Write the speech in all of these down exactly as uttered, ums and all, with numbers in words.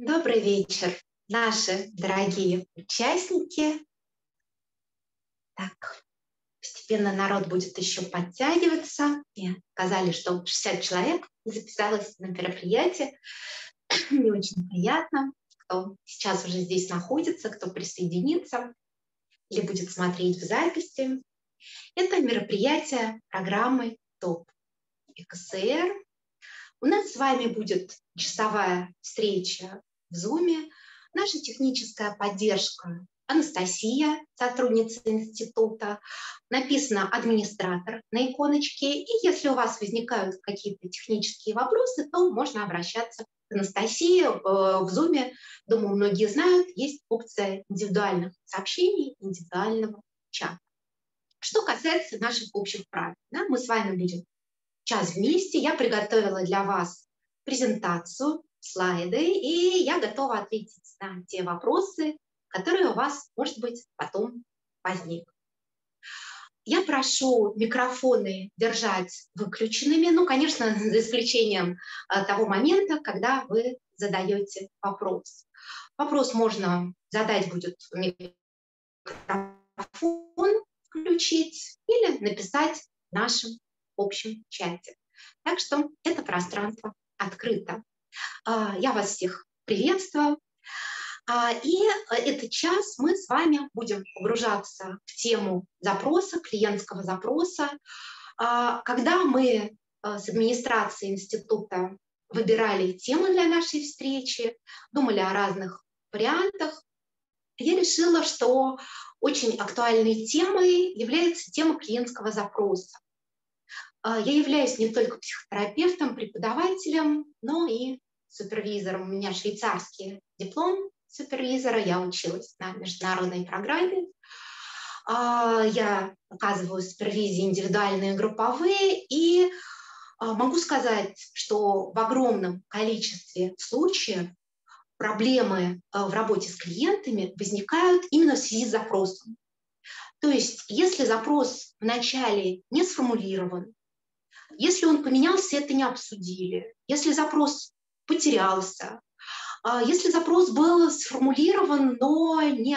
Добрый вечер, наши дорогие участники. Так, постепенно народ будет еще подтягиваться. Мне сказали, что шестьдесят человек записалось на мероприятие. Мне очень приятно, кто сейчас уже здесь находится, кто присоединится или будет смотреть в записи. Это мероприятие программы ТОП ЭКСР. У нас с вами будет часовая встреча в Zoom. Наша техническая поддержка Анастасия, сотрудница института. Написано «администратор» на иконочке. И если у вас возникают какие-то технические вопросы, то можно обращаться к Анастасии в Zoom. Думаю, многие знают, есть опция индивидуальных сообщений, индивидуального чата. Что касается наших общих правил, да, мы с вами будем час вместе. Я приготовила для вас презентацию, слайды, и я готова ответить на те вопросы, которые у вас, может быть, потом возникнут. Я прошу микрофоны держать выключенными, ну, конечно, за исключением того момента, когда вы задаете вопрос. Вопрос можно задать будет в микрофон, включить или написать в нашем общем чате. Так что это пространство открыто. Я вас всех приветствую. И этот час мы с вами будем погружаться в тему запроса, клиентского запроса. Когда мы с администрацией института выбирали темы для нашей встречи, думали о разных вариантах, я решила, что очень актуальной темой является тема клиентского запроса. Я являюсь не только психотерапевтом, преподавателем, но и супервизором. У меня швейцарский диплом супервизора, я училась на международной программе. Я оказываю супервизии индивидуальные и групповые, и могу сказать, что в огромном количестве случаев проблемы в работе с клиентами возникают именно в связи с запросом. То есть если запрос вначале не сформулирован, если он поменялся, это не обсудили, если запрос потерялся, если запрос был сформулирован, но не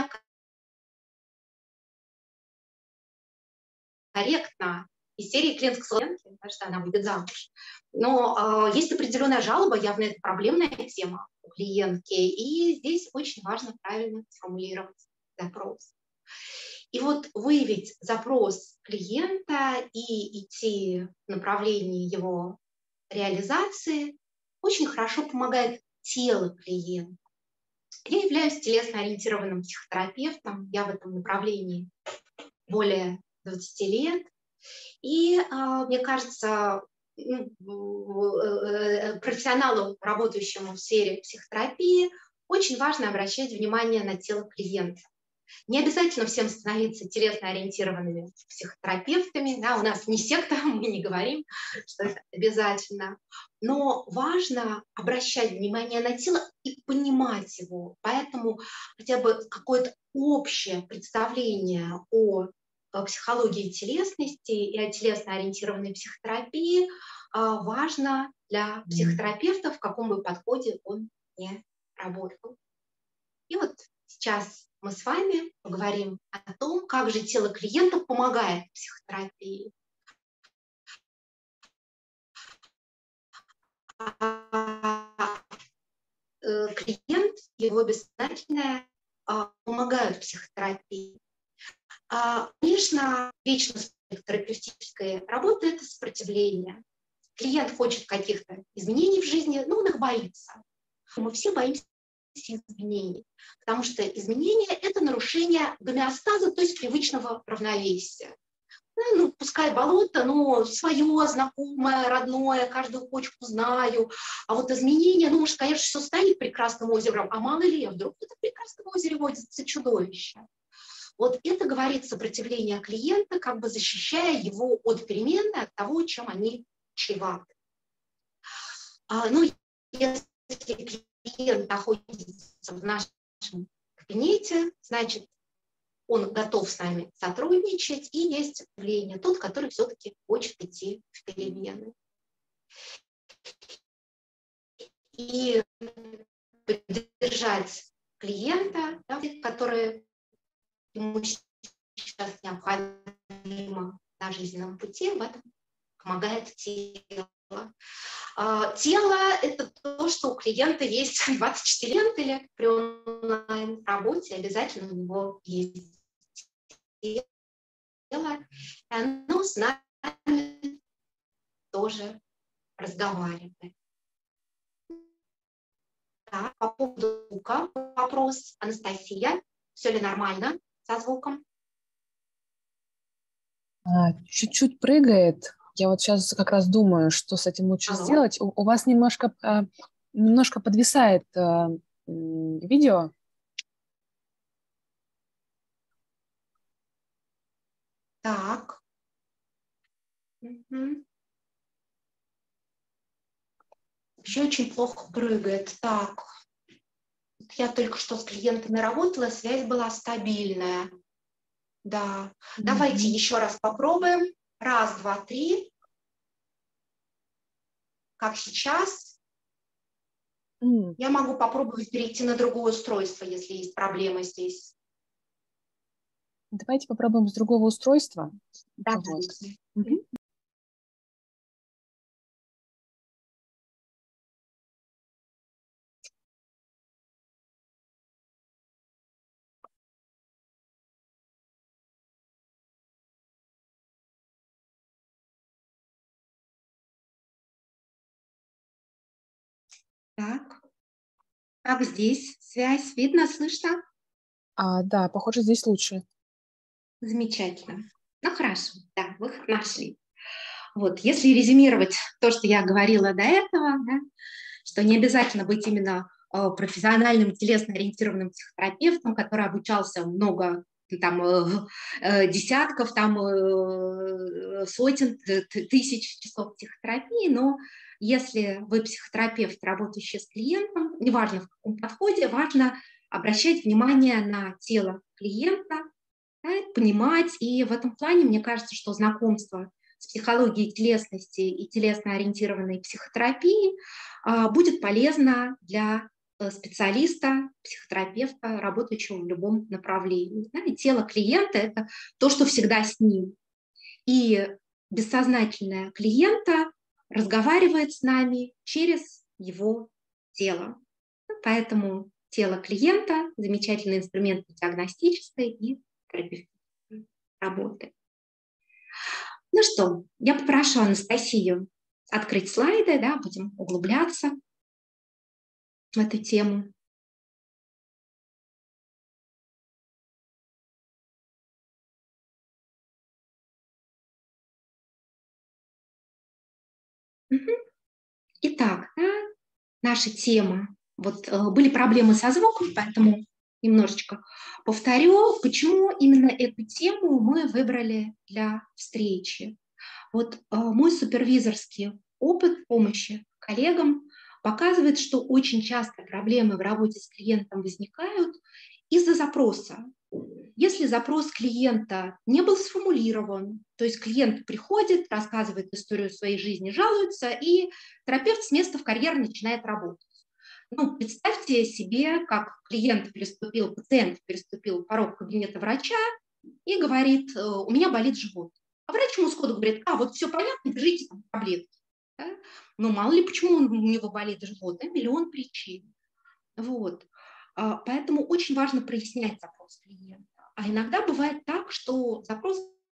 корректно, из серии клиентской клиентки, потому что она выйдет замуж. Но э, есть определенная жалоба, явно это проблемная тема у клиентки, и здесь очень важно правильно сформулировать запрос. И вот выявить запрос клиента и идти в направлении его реализации очень хорошо помогает тело клиента. Я являюсь телесно-ориентированным психотерапевтом, я в этом направлении более двадцати лет. И, мне кажется, профессионалу, работающему в сфере психотерапии, очень важно обращать внимание на тело клиента. Не обязательно всем становиться телесно-ориентированными психотерапевтами. Да, у нас не секта, мы не говорим, что это обязательно. Но важно обращать внимание на тело и понимать его. Поэтому хотя бы какое-то общее представление о психологии телесности и о телесно-ориентированной психотерапии важно для психотерапевта, в каком бы подходе он не работал. И вот сейчас мы с вами поговорим о том, как же тело клиента помогает психотерапии. Клиент, его бессознательное помогают психотерапии. Конечно, вечность терапевтической работы – это сопротивление. Клиент хочет каких-то изменений в жизни, но он их боится. Мы все боимся изменений, потому что изменения – это нарушение гомеостаза, то есть привычного равновесия. Ну, ну, пускай болото, но свое, знакомое, родное, каждую почку знаю. А вот изменения, ну, может, конечно, все станет прекрасным озером, а мало ли, вдруг в этом прекрасном озере водится чудовище. Вот это говорит сопротивление клиента, как бы защищая его от перемен, от того, чем они чреваты. А, ну, если клиент находится в нашем кабинете, значит, он готов с нами сотрудничать, и есть явление тот, который все-таки хочет идти в перемены. И поддержать поддержать клиента, да, которые ему сейчас необходимо на жизненном пути, в этом помогает тело. А, тело – это то, что у клиента есть двадцать четыре или при онлайн-работе обязательно у него есть тело, и оно с нами тоже разговаривает. Да, по поводу звука вопрос. Анастасия, все ли нормально со звуком? А, чуть-чуть прыгает. Я вот сейчас как раз думаю, что с этим лучше Алло. сделать. У, у вас немножко, а, немножко подвисает а, м, видео. Так. Угу. Еще очень плохо прыгает. Так. Я только что с клиентами работала, связь была стабильная. Да. Mm-hmm. Давайте еще раз попробуем. Раз, два, три. Как сейчас. Mm. Я могу попробовать перейти на другое устройство, если есть проблемы здесь. Давайте попробуем с другого устройства. Да, вот. Mm-hmm. Так. Как здесь? Связь видно, слышно? А, да, похоже, здесь лучше. Замечательно. Ну, хорошо. Да, выход нашли. Вот, если резюмировать то, что я говорила до этого, да, что не обязательно быть именно э, профессиональным телесно-ориентированным психотерапевтом, который обучался много там, э, э, десятков, там, э, сотен, тысяч часов психотерапии, но если вы психотерапевт, работающий с клиентом, неважно в каком подходе, важно обращать внимание на тело клиента, да, понимать, и в этом плане мне кажется, что знакомство с психологией телесности и телесно-ориентированной психотерапии а, будет полезно для специалиста, психотерапевта, работающего в любом направлении. Да, и тело клиента – это то, что всегда с ним. И бессознательное клиента разговаривает с нами через его тело. Поэтому тело клиента – замечательный инструмент диагностической и терапевтической работы. Ну что, я попрошу Анастасию открыть слайды, да, будем углубляться в эту тему. Угу. Итак, да, наша тема. Вот э, были проблемы со звуком, поэтому немножечко повторю, почему именно эту тему мы выбрали для встречи. Вот э, мой супервизорский опыт помощи коллегам показывает, что очень часто проблемы в работе с клиентом возникают из-за запроса. Если запрос клиента не был сформулирован, то есть клиент приходит, рассказывает историю своей жизни, жалуется, и терапевт с места в карьер начинает работать. Ну, представьте себе, как клиент переступил, пациент переступил порог кабинета врача и говорит: у меня болит живот. А врач ему сходу говорит: а, вот все понятно, держите там таблетки. Да? Ну, мало ли, почему у него болит живот, да? Миллион причин. Вот. Поэтому очень важно прояснять запрос клиента. А иногда бывает так, что запрос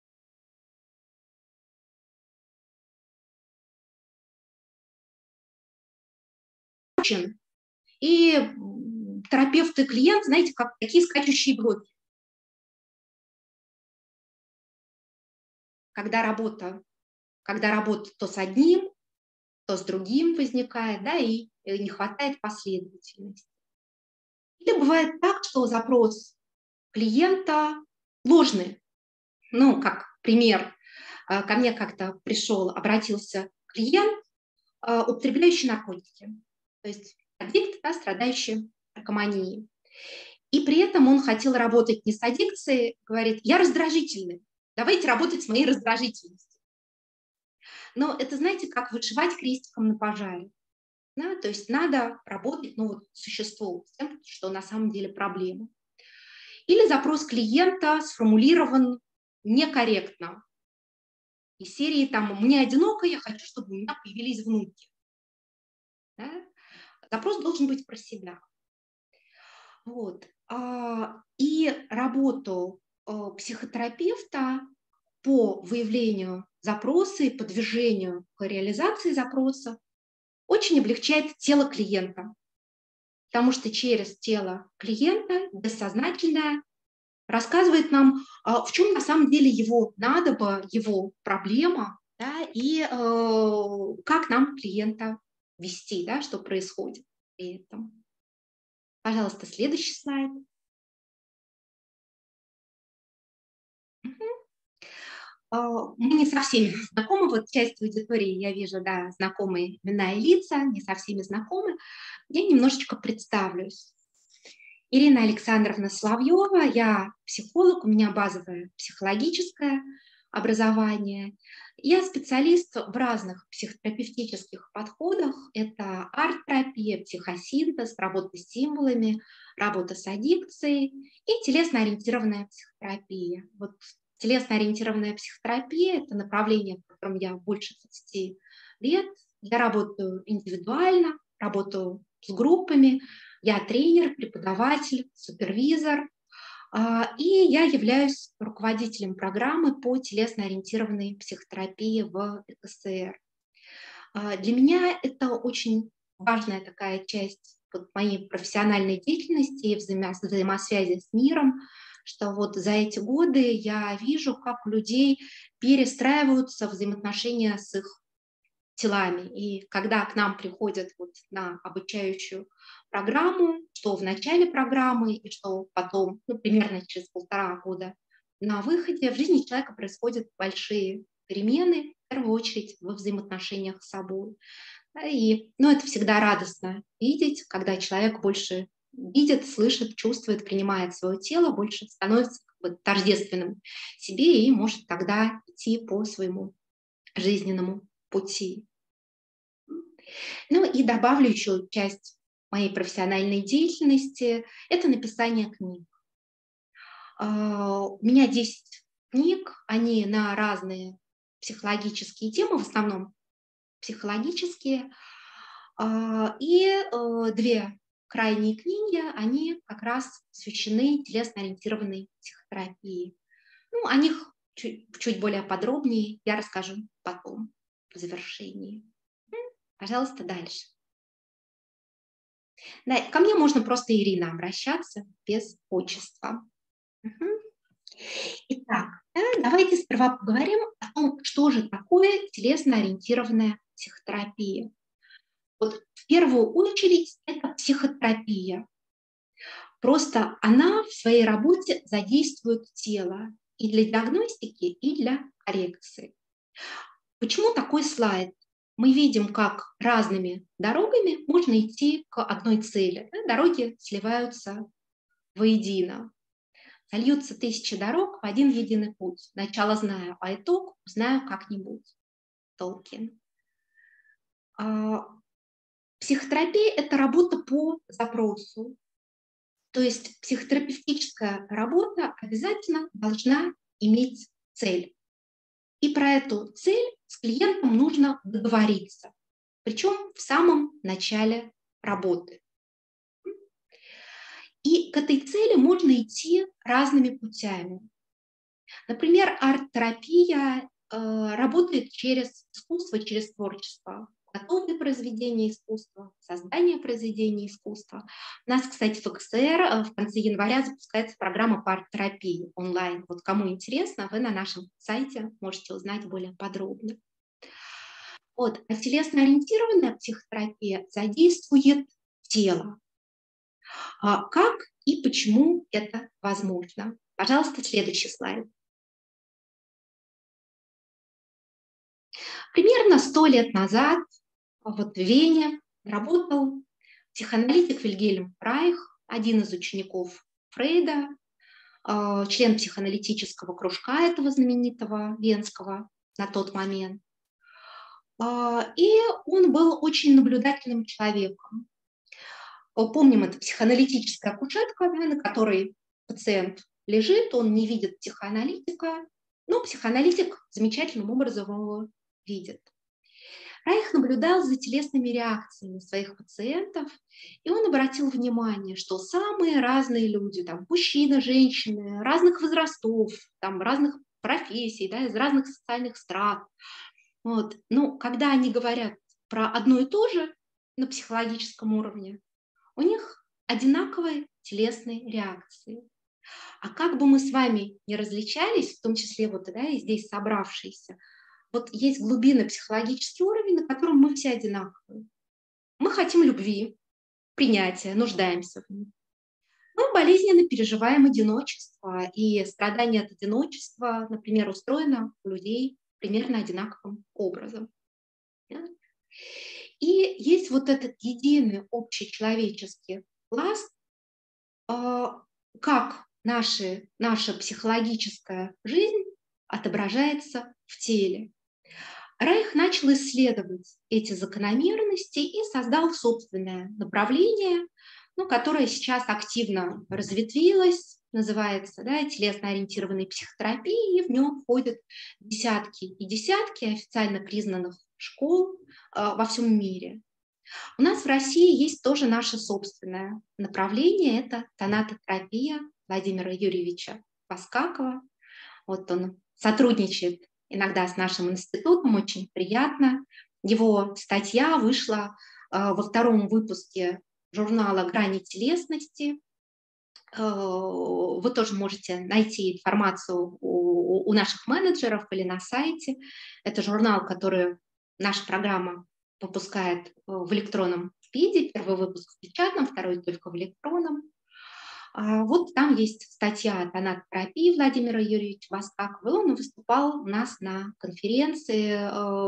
и терапевт и клиент, знаете, как такие скачущие блоки. Когда работа, когда работа то с одним, то с другим возникает, да, и не хватает последовательности. Или бывает так, что запрос клиента ложный. Ну, как пример, ко мне как-то пришел, обратился клиент, употребляющий наркотики, то есть аддикт, да, страдающий наркоманией. И при этом он хотел работать не с аддикцией, говорит: я раздражительный, давайте работать с моей раздражительностью. Но это, знаете, как вышивать крестиком на пожаре. Да, то есть надо работать, ну, вот, существу, с тем, что на самом деле проблема. Или запрос клиента сформулирован некорректно. Из серии там «Мне одиноко, я хочу, чтобы у меня появились внуки». Да? Запрос должен быть про себя. Вот. И работу психотерапевта по выявлению запроса и по движению к реализации запроса очень облегчает тело клиента. Потому что через тело клиента бессознательное рассказывает нам, в чем на самом деле его надобо, его проблема, да, и э, как нам клиента вести, да, что происходит при этом. Пожалуйста, следующий слайд. Мы не со всеми знакомы, вот часть аудитории, я вижу, да, знакомые имена и лица, не со всеми знакомы. Я немножечко представлюсь. Ирина Александровна Соловьева, я психолог, у меня базовое психологическое образование. Я специалист в разных психотерапевтических подходах. Это арт-терапия, психосинтез, работа с символами, работа с аддикцией и телесно-ориентированная психотерапия. Вот телесно-ориентированная психотерапия – это направление, в котором я больше двадцати лет. Я работаю индивидуально, работаю с группами. Я тренер, преподаватель, супервизор. И я являюсь руководителем программы по телесно-ориентированной психотерапии в ЭКСР. Для меня это очень важная такая часть моей профессиональной деятельности и взаимо- взаимосвязи с миром, что вот за эти годы я вижу, как у людей перестраиваются взаимоотношения с их телами. И когда к нам приходят вот на обучающую программу, что в начале программы и что потом, ну, примерно через полтора года на выходе, в жизни человека происходят большие перемены, в первую очередь во взаимоотношениях с собой. И, ну, это всегда радостно видеть, когда человек больше видит, слышит, чувствует, принимает свое тело, больше становится как бы тождественным себе и может тогда идти по своему жизненному пути. Ну и добавлю еще часть моей профессиональной деятельности – это написание книг. У меня десять книг, они на разные психологические темы, в основном психологические. И две крайние книги, они как раз посвящены телесно-ориентированной психотерапии. Ну, о них чуть, чуть более подробнее я расскажу потом, в завершении. Пожалуйста, дальше. Да, ко мне можно просто Ирина обращаться без отчества. Угу. Итак, давайте сперва поговорим о том, что же такое телесно-ориентированная психотерапия. Вот в первую очередь это психотерапия. Просто она в своей работе задействует тело и для диагностики, и для коррекции. Почему такой слайд? Мы видим, как разными дорогами можно идти к одной цели. Дороги сливаются воедино. Сольются тысячи дорог в один единый путь. Начало знаю, а итог узнаю как-нибудь. Толкин. Психотерапия – это работа по запросу. То есть психотерапевтическая работа обязательно должна иметь цель. И про эту цель с клиентом нужно договориться, причем в самом начале работы. И к этой цели можно идти разными путями. Например, арт-терапия э, работает через искусство, через творчество. Готовые произведения искусства, создание произведений искусства. У нас, кстати, в ЭКСР в конце января запускается программа по арт-терапии онлайн. Вот кому интересно, вы на нашем сайте можете узнать более подробно. Вот. А телесно-ориентированная психотерапия задействует тело. А как и почему это возможно? Пожалуйста, следующий слайд. Примерно сто лет назад вот в Вене работал психоаналитик Вильгельм Райх, один из учеников Фрейда, член психоаналитического кружка этого знаменитого венского на тот момент. И он был очень наблюдательным человеком. Помним, это психоаналитическая кушетка, на которой пациент лежит, он не видит психоаналитика, но психоаналитик замечательным образом его видит. Райх наблюдал за телесными реакциями своих пациентов, и он обратил внимание, что самые разные люди, там, мужчины, женщины, разных возрастов, там, разных профессий, да, из разных социальных страт, вот, ну, когда они говорят про одно и то же на психологическом уровне, у них одинаковые телесные реакции. А как бы мы с вами не различались, в том числе вот, да, и здесь собравшиеся, вот есть глубинный психологический уровень, на котором мы все одинаковые. Мы хотим любви, принятия, нуждаемся в ней. Мы болезненно переживаем одиночество, и страдание от одиночества, например, устроено у людей примерно одинаковым образом. И есть вот этот единый общечеловеческий пласт, как наши, наша психологическая жизнь отображается в теле. Райх начал исследовать эти закономерности и создал собственное направление, ну, которое сейчас активно разветвилось, называется, да, телесно-ориентированной психотерапией, и в нем входят десятки и десятки официально признанных школ э, во всем мире. У нас в России есть тоже наше собственное направление, это тонатотерапия Владимира Юрьевича Баскакова. Вот он сотрудничает иногда с нашим институтом, очень приятно. Его статья вышла э, во втором выпуске журнала «Грани телесности». Э, вы тоже можете найти информацию у, у наших менеджеров или на сайте. Это журнал, который наша программа выпускает в электронном виде. Первый выпуск в печатном, второй только в электронном. Вот там есть статья о тонатотерапии Владимира Юрьевича Баскакова, и он выступал у нас на конференции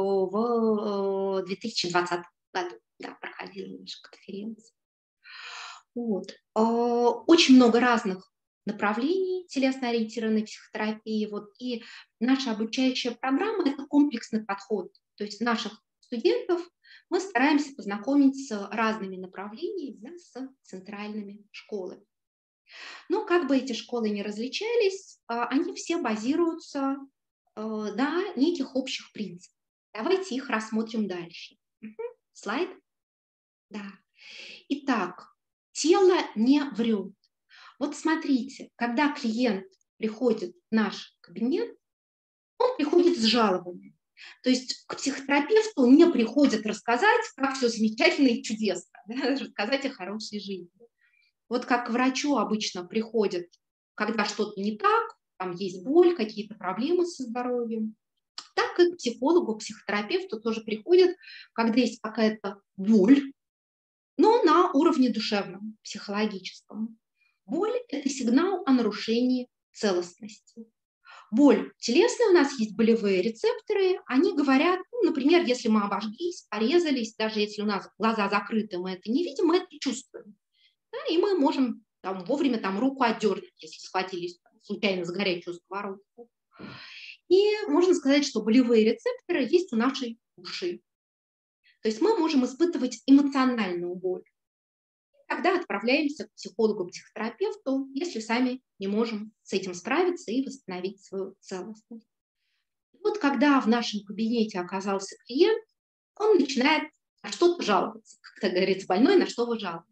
в две тысячи двадцатом году. Да, проходила наша конференция. Вот. Очень много разных направлений телесно-ориентированной психотерапии. Вот. И наша обучающая программа – это комплексный подход. То есть наших студентов мы стараемся познакомить с разными направлениями, да, с центральными школами. Но как бы эти школы ни различались, они все базируются на неких общих принципах. Давайте их рассмотрим дальше. Угу. Слайд. Да. Итак, тело не врет. Вот смотрите, когда клиент приходит в наш кабинет, он приходит с жалобами. То есть к психотерапевту не приходит рассказать, как все замечательно и чудесно, да, рассказать о хорошей жизни. Вот как к врачу обычно приходят, когда что-то не так, там есть боль, какие-то проблемы со здоровьем, так и к психологу, психотерапевту тоже приходят, когда есть какая-то боль, но на уровне душевном, психологическом. Боль – это сигнал о нарушении целостности. Боль телесная, у нас есть болевые рецепторы, они говорят, ну, например, если мы обожглись, порезались, даже если у нас глаза закрыты, мы это не видим, мы это чувствуем. Да, и мы можем там, вовремя там, руку отдернуть, если схватились там, случайно за горячую сковородку. И можно сказать, что болевые рецепторы есть у нашей души. То есть мы можем испытывать эмоциональную боль. Тогда отправляемся к психологу, психотерапевту, если сами не можем с этим справиться и восстановить свою целостность. И вот когда в нашем кабинете оказался клиент, он начинает на что-то жаловаться. Как-то говорится, больной, на что вы жалуетесь.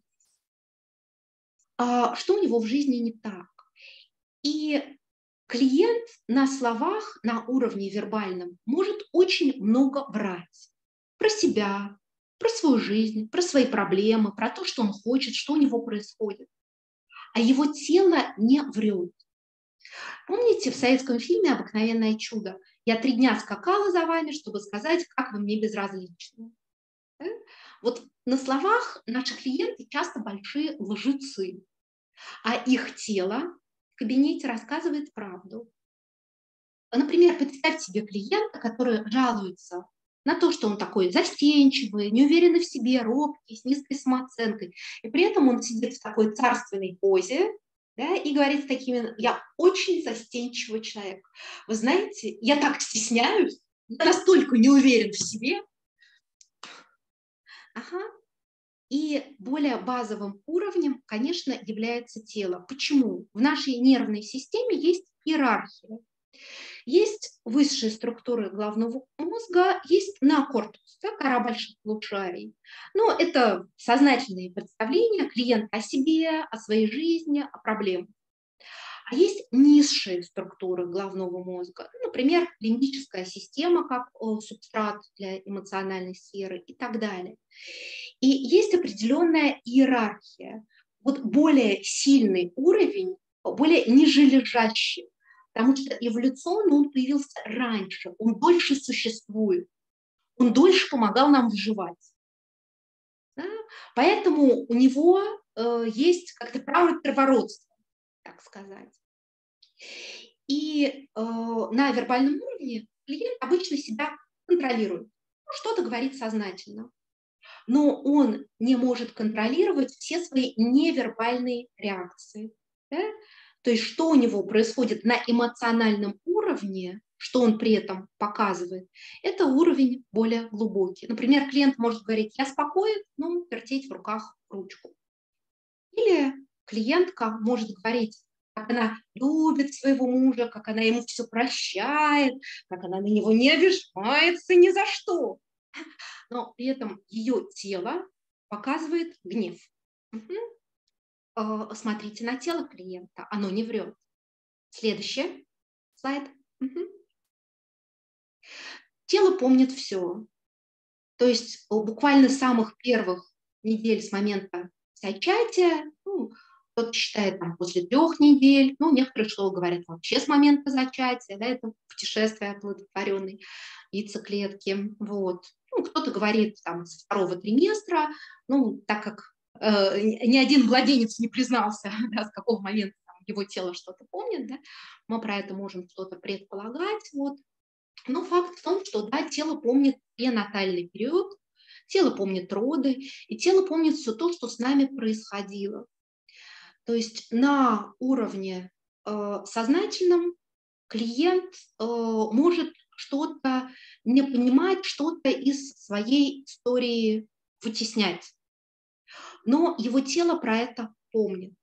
А что у него в жизни не так? И клиент на словах, на уровне вербальном, может очень много врать про себя, про свою жизнь, про свои проблемы, про то, что он хочет, что у него происходит. А его тело не врет. Помните в советском фильме «Обыкновенное чудо»? Я три дня скакала за вами, чтобы сказать, как вы мне безразличны. Да? Вот на словах наши клиенты часто большие лжецы, а их тело в кабинете рассказывает правду. Например, представьте себе клиента, который жалуется на то, что он такой застенчивый, неуверенный в себе, робкий, с низкой самооценкой. И при этом он сидит в такой царственной позе, да, и говорит с такими: я очень застенчивый человек. Вы знаете, я так стесняюсь, я настолько не уверен в себе, Ага. И более базовым уровнем, конечно, является тело. Почему? В нашей нервной системе есть иерархия. Есть высшие структуры головного мозга, есть неокортекс, да, кора больших полушарий. Но это сознательные представления клиента о себе, о своей жизни, о проблемах. А есть низшие структуры головного мозга, ну, например, лимбическая система как э, субстрат для эмоциональной сферы и так далее. И есть определенная иерархия. Вот более сильный уровень, более нижележащий, потому что эволюционно он появился раньше, он дольше существует, он дольше помогал нам выживать. Да? Поэтому у него э, есть как-то право первородства, так сказать. И э, на вербальном уровне клиент обычно себя контролирует, ну, что-то говорит сознательно, но он не может контролировать все свои невербальные реакции. Да? То есть что у него происходит на эмоциональном уровне, что он при этом показывает, это уровень более глубокий. Например, клиент может говорить: я спокоен, но вертеть в руках ручку. Или клиентка может говорить, как она любит своего мужа, как она ему все прощает, как она на него не обижается ни за что. Но при этом ее тело показывает гнев. Угу. Смотрите на тело клиента, оно не врет. Следующий слайд. Угу. Тело помнит все. То есть буквально с самых первых недель с момента зачатия, ну, кто-то считает там после трех недель, ну, некоторые школы говорят вообще с момента зачатия, да, это путешествие оплодотворенной яйцеклетки, вот. Ну, кто-то говорит там со второго триместра, ну, так как э, ни один младенец не признался, да, с какого момента там, его тело что-то помнит, да, мы про это можем что-то предполагать, вот. Но факт в том, что да, тело помнит пренатальный период, тело помнит роды, и тело помнит все то, что с нами происходило. То есть на уровне э, сознательном клиент э, может что-то не понимать, что-то из своей истории вытеснять, но его тело про это помнит.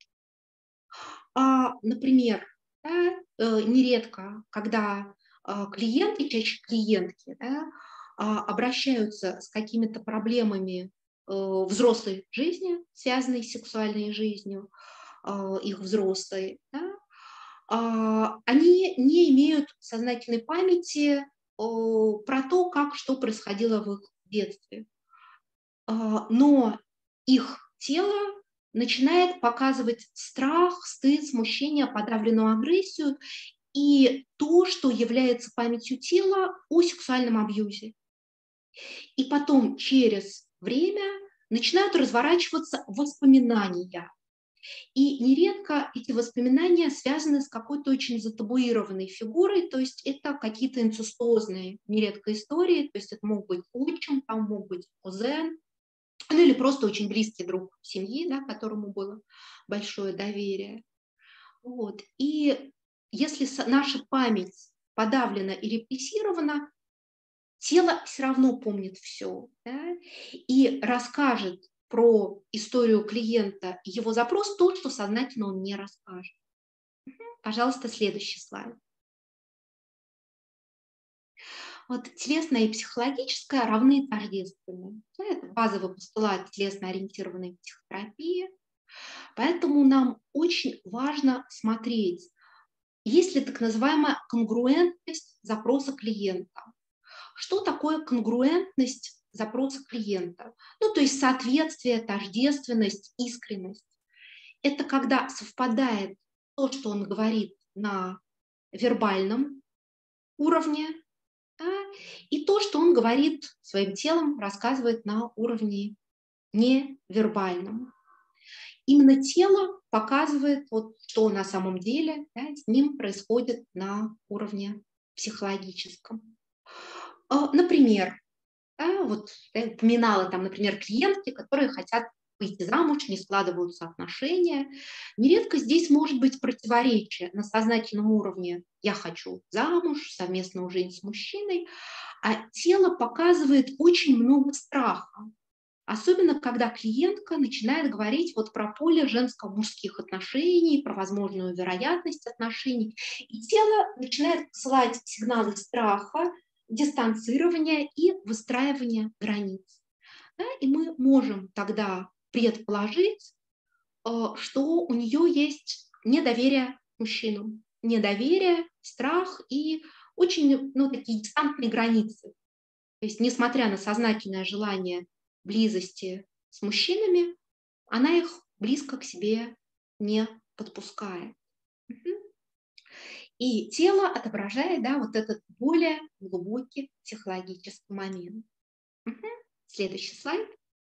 А, например, да, э, нередко, когда а, клиенты, чаще клиентки, да, а, обращаются с какими-то проблемами э, взрослой жизни, связанной с сексуальной жизнью, а, их взрослой, да, а, они не имеют сознательной памяти о, про то, как что происходило в их детстве. А, но их тело начинает показывать страх, стыд, смущение, подавленную агрессию и то, что является памятью тела о сексуальном абьюзе. И потом через время начинают разворачиваться воспоминания. И нередко эти воспоминания связаны с какой-то очень затабуированной фигурой, то есть это какие-то инцестозные нередко истории, то есть это мог быть отчим, там мог быть кузен, ну или просто очень близкий друг семьи, да, которому было большое доверие. Вот. И если наша память подавлена и репрессирована, тело все равно помнит все, да, и расскажет про историю клиента и его запрос то, что сознательно он не расскажет. Пожалуйста, следующий слайд. Вот телесное и психологическое равны тождественны. Это базовый постулат телесно-ориентированной психотерапии. Поэтому нам очень важно смотреть, есть ли так называемая конгруентность запроса клиента. Что такое конгруентность запроса клиента? Ну, то есть соответствие, тождественность, искренность. Это когда совпадает то, что он говорит на вербальном уровне, да, и то, что он говорит своим телом, рассказывает на уровне невербальном. Именно тело показывает, вот, что на самом деле, да, с ним происходит на уровне психологическом. Например, да, вот я упоминала там, например, клиентки, которые хотят выйти замуж, не складываются отношения. Нередко здесь может быть противоречие на сознательном уровне. Я хочу замуж, совместную жизнь с мужчиной, а тело показывает очень много страха. Особенно, когда клиентка начинает говорить вот про поле женско-мужских отношений, про возможную вероятность отношений, и тело начинает посылать сигналы страха, дистанцирования и выстраивания границ. Да, и мы можем тогда предположить, э, что у нее есть недоверие к мужчинам, недоверие, страх и очень, ну, такие дистантные границы. То есть, несмотря на сознательное желание близости с мужчинами, она их близко к себе не подпускает. Мгм. И тело отображает, да, вот этот более глубокий психологический момент. Мгм. Следующий слайд.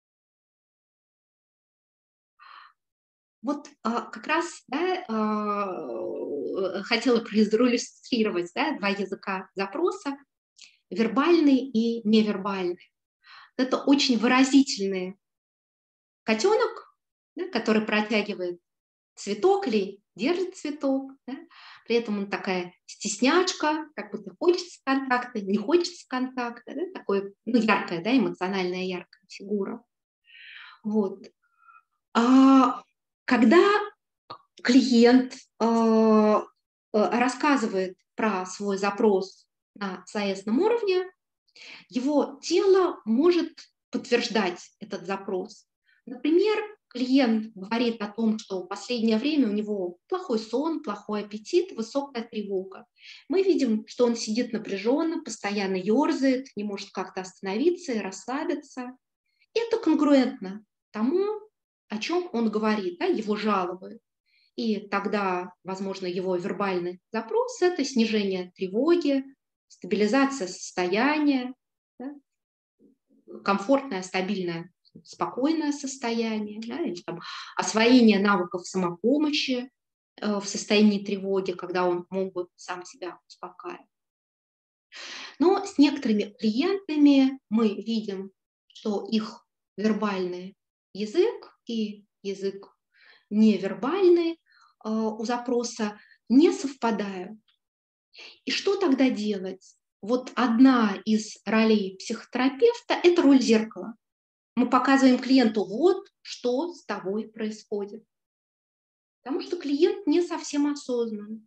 Вот а, как раз, да, а, хотела проиллюстрировать, да, два языка запроса, вербальный и невербальный. Это очень выразительные котенок, да, который протягивает цветок или держит цветок, да, при этом он такая стеснячка, как будто хочется контакта, не хочется контакта, да, такое, ну, яркая, да, эмоциональная яркая фигура. Вот. А когда клиент э, э, рассказывает про свой запрос на словесном уровне, его тело может подтверждать этот запрос. Например, клиент говорит о том, что в последнее время у него плохой сон, плохой аппетит, высокая тревога. Мы видим, что он сидит напряженно, постоянно ерзает, не может как-то остановиться и расслабиться. Это конгруентно тому, о чем он говорит, да, его жалобы. И тогда, возможно, его вербальный запрос – это снижение тревоги, стабилизация состояния, да, комфортное, стабильное, спокойное состояние, да, или там, освоение навыков самопомощи э, в состоянии тревоги, когда он мог бы сам себя успокаивать. Но с некоторыми клиентами мы видим, что их вербальный язык и язык невербальный э, у запроса не совпадают. И что тогда делать? Вот одна из ролей психотерапевта – это роль зеркала. Мы показываем клиенту, вот что с тобой происходит. Потому что клиент не совсем осознан.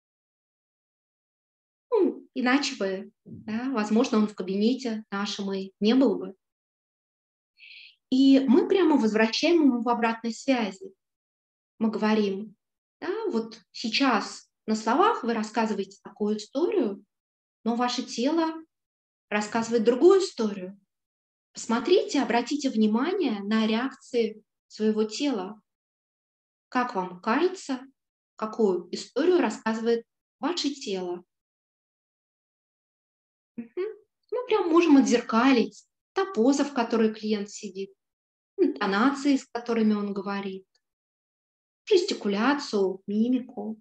Ну, иначе бы, да, возможно, он в кабинете нашем и не был бы. И мы прямо возвращаем ему в обратной связи. Мы говорим, да, вот сейчас на словах вы рассказываете такую историю, но ваше тело рассказывает другую историю. Посмотрите, обратите внимание на реакции своего тела. Как вам кажется, какую историю рассказывает ваше тело? Мгм. Мы прям можем отзеркалить та поза, в которой клиент сидит, интонации, с которыми он говорит, жестикуляцию, мимику.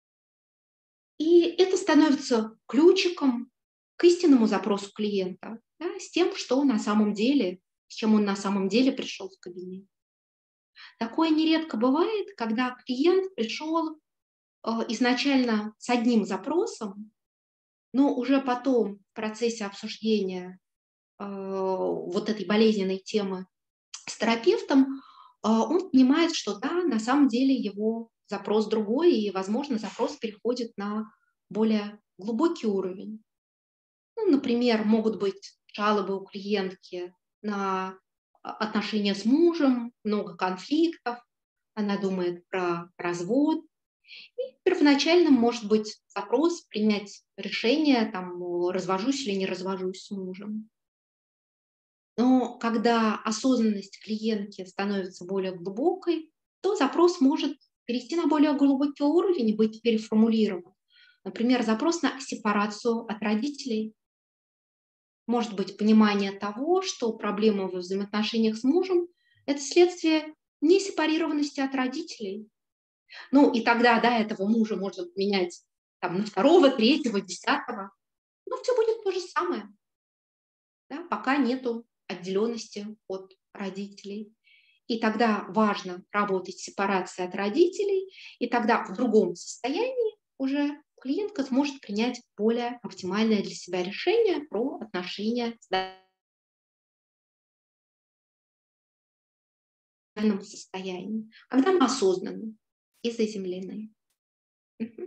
И это становится ключиком к истинному запросу клиента, да, с тем, что на самом деле, с чем он на самом деле пришел в кабинет. Такое нередко бывает, когда клиент пришел э, изначально с одним запросом, но уже потом в процессе обсуждения э, вот этой болезненной темы с терапевтом, э, он понимает, что да, на самом деле его запрос другой, и, возможно, запрос переходит на более глубокий уровень. Ну, например, могут быть жалобы у клиентки на а, отношения с мужем, много конфликтов, она думает про развод. И первоначально может быть запрос принять решение, там, о, развожусь или не развожусь с мужем. Но когда осознанность клиентки становится более глубокой, то запрос может перейти на более глубокий уровень и быть переформулирован. Например, запрос на сепарацию от родителей. Может быть понимание того, что проблема во взаимоотношениях с мужем – это следствие несепарированности от родителей. Ну и тогда, да, этого мужа можно менять там, на второго, третьего, десятого. Но все будет то же самое, да, пока нету отделенности от родителей. И тогда важно работать с сепарацией от родителей, и тогда в другом состоянии уже клиентка сможет принять более оптимальное для себя решение про отношения с эмоциональном состоянии, когда мы осознанны и заземлены. Мгм.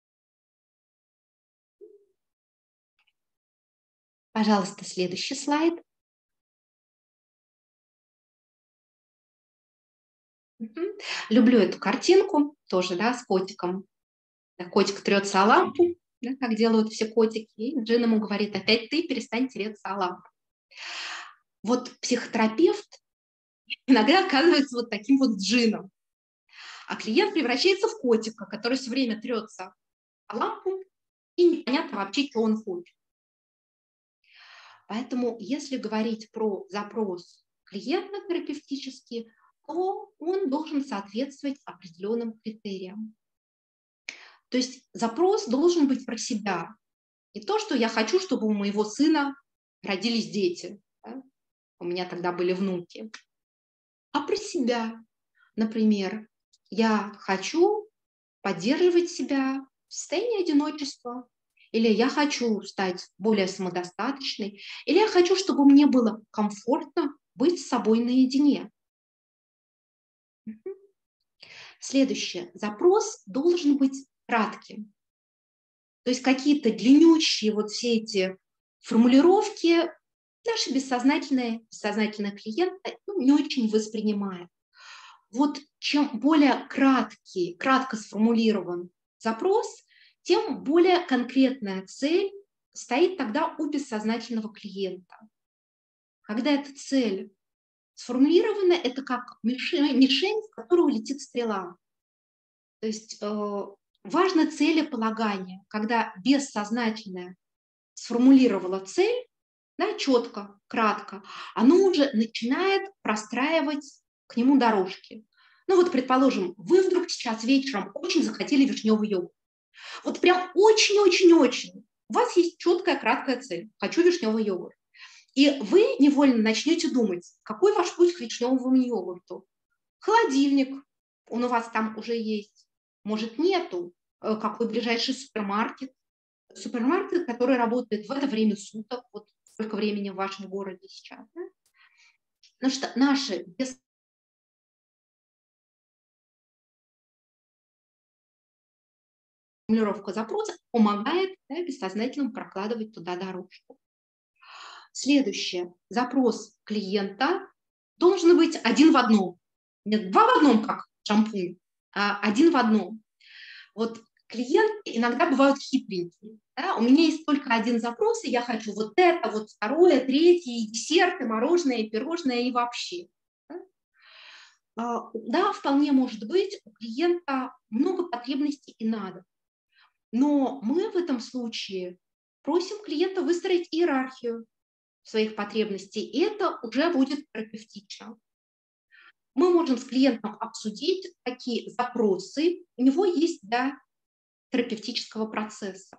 Пожалуйста, следующий слайд. Мгм. Люблю эту картинку тоже, да, с котиком. Да, котик трется о лампу, да, как делают все котики, и Джин ему говорит: опять ты, перестань тереться о лампу. Вот психотерапевт иногда оказывается вот таким вот Джином, а клиент превращается в котика, который все время трется о лампу, и непонятно вообще, что он хочет. Поэтому, если говорить про запрос клиента терапевтический, то он должен соответствовать определенным критериям. То есть запрос должен быть про себя. Не то, что я хочу, чтобы у моего сына родились дети, да? У меня тогда были внуки, а про себя. Например, я хочу поддерживать себя в состоянии одиночества, или я хочу стать более самодостаточной, или я хочу, чтобы мне было комфортно быть с собой наедине. Мгм. Следующее. Запрос должен быть кратким. То есть какие-то длиннющие вот все эти формулировки наши бессознательные, бессознательные клиенты ну, не очень воспринимают. Вот чем более краткий, кратко сформулирован запрос, тем более конкретная цель стоит тогда у бессознательного клиента. Когда эта цель сформулирована, это как мишень, мишень в которую летит стрела. То есть э, важно целеполагание, когда бессознательное сформулировало цель, да, четко, кратко, оно уже начинает простраивать к нему дорожки. Ну вот, предположим, вы вдруг сейчас вечером очень захотели вишневый йогурт. Вот прям очень-очень-очень. У вас есть четкая, краткая цель. Хочу вишневый йогурт. И вы невольно начнете думать, какой ваш путь к вишневому йогурту. Холодильник, он у вас там уже есть. Может, нету. Э, Какой ближайший супермаркет. Супермаркет, который работает в это время суток. Вот сколько времени в вашем городе сейчас. Да? Потому что наши без формулировка запроса помогает да, бессознательно прокладывать туда дорожку. Следующее. Запрос клиента должен быть один в одном. Не два в одном, как шампунь, а один в одном. Вот клиенты иногда бывают хитренькие. Да? У меня есть только один запрос, и я хочу вот это, вот второе, третье, и десерты, мороженое, и пирожное, и вообще. Да? А, да, вполне может быть, у клиента много потребностей и надо. Но мы в этом случае просим клиента выстроить иерархию своих потребностей, и это уже будет терапевтично. Мы можем с клиентом обсудить, какие запросы у него есть для терапевтического процесса.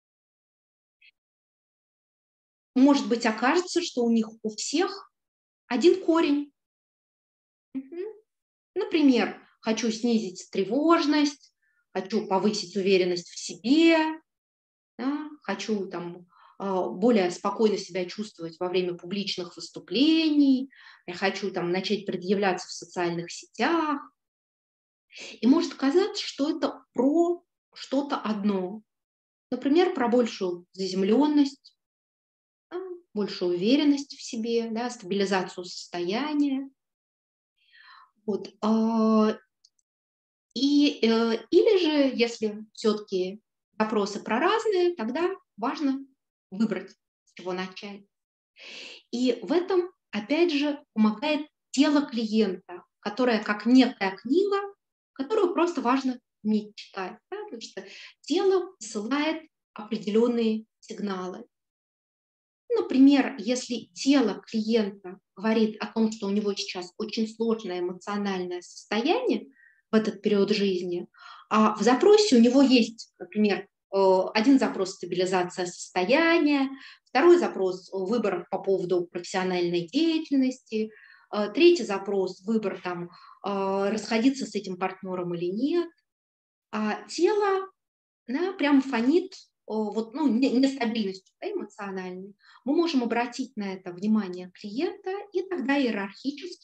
Может быть, окажется, что у них у всех один корень. Мгм. Например, хочу снизить тревожность, хочу повысить уверенность в себе, да, хочу там, а, более спокойно себя чувствовать во время публичных выступлений, я хочу там, начать предъявляться в социальных сетях. И может казаться, что это про что-то одно. Например, про большую заземленность, да, большую уверенность в себе, да, стабилизацию состояния. Вот. а, И, э, или же, если все-таки запросы про разные, тогда важно выбрать, с чего начать. И в этом, опять же, помогает тело клиента, которое как некая книга, которую просто важно уметь читать, да, потому что тело посылает определенные сигналы. Например, если тело клиента говорит о том, что у него сейчас очень сложное эмоциональное состояние в этот период жизни, а в запросе у него есть, например, э, один запрос — стабилизация состояния, второй запрос — выбор по поводу профессиональной деятельности, э, третий запрос — выбор там, э, расходиться с этим партнером или нет, а тело да, прям фонит о, вот, ну, не- нестабильностью да, эмоциональной, мы можем обратить на это внимание клиента и тогда иерархически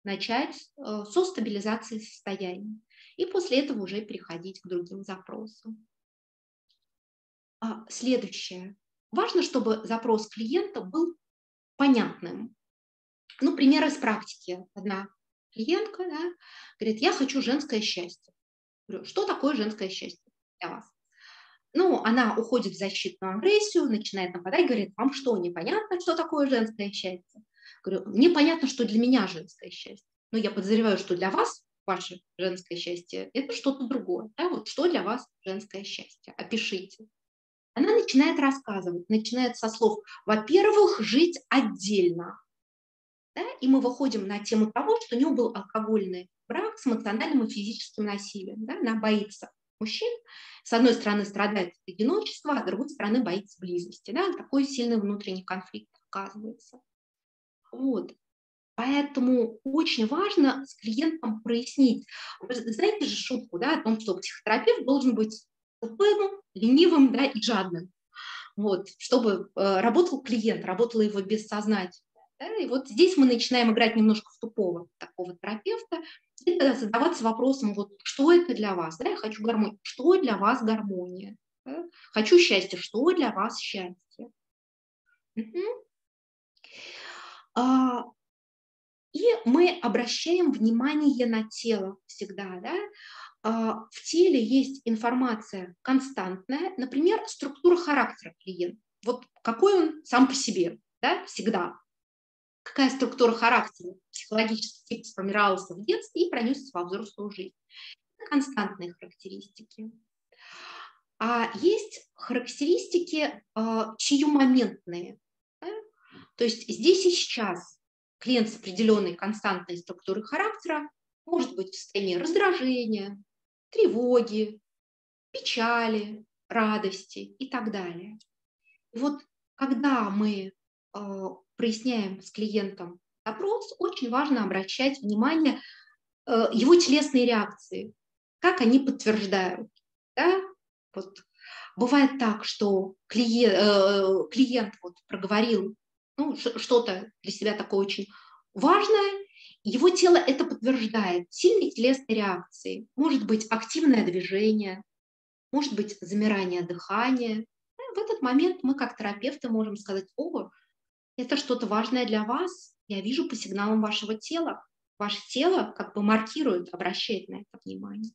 начать э, со стабилизации состояния. И после этого уже переходить к другим запросам. А, следующее. Важно, чтобы запрос клиента был понятным. Ну, пример из практики. Одна клиентка, да, говорит, я хочу женское счастье. Говорю, что такое женское счастье для вас? Ну, она уходит в защитную агрессию, начинает нападать, говорит, вам что, непонятно, что такое женское счастье? Говорю, мне понятно, что для меня женское счастье. Но я подозреваю, что для вас ваше женское счастье – это что-то другое. Да? Вот что для вас женское счастье? Опишите. Она начинает рассказывать, начинает со слов, во-первых, жить отдельно. Да? И мы выходим на тему того, что у нее был алкогольный брак с эмоциональным и физическим насилием. Да? Она боится мужчин. С одной стороны, страдает от одиночества, а с другой стороны, боится близости. Да? Такой сильный внутренний конфликт оказывается. Вот. Поэтому очень важно с клиентом прояснить. Вы знаете же шутку, да, о том, что психотерапевт должен быть тупым, ленивым, да, и жадным. Вот, чтобы э, работал клиент, работало его бессознательно. Да? И вот здесь мы начинаем играть немножко в тупого такого терапевта и тогда задаваться вопросом, вот, что это для вас? Да? Я хочу гармонию. Что для вас гармония? Да? Хочу счастья. Что для вас счастье? Угу. А, и мы обращаем внимание на тело всегда. Да? А, в теле есть информация константная, например, структура характера клиента. Вот какой он сам по себе, да, всегда. Какая структура характера психологически сформировалась в детстве и пронесся во взрослую жизнь. Это константные характеристики. А есть характеристики сиюмоментные. Да? То есть здесь и сейчас клиент с определенной константной структурой характера может быть в состоянии раздражения, тревоги, печали, радости и так далее. И вот когда мы э, проясняем с клиентом запрос, очень важно обращать внимание э, его телесные реакции, как они подтверждают. Да? Вот. Бывает так, что клиент, э, клиент вот проговорил ну, что-то для себя такое очень важное, его тело это подтверждает. Сильные телесные реакции. Может быть активное движение, может быть замирание дыхания. В этот момент мы как терапевты можем сказать, о, это что-то важное для вас, я вижу по сигналам вашего тела. Ваше тело как бы маркирует, обращает на это внимание.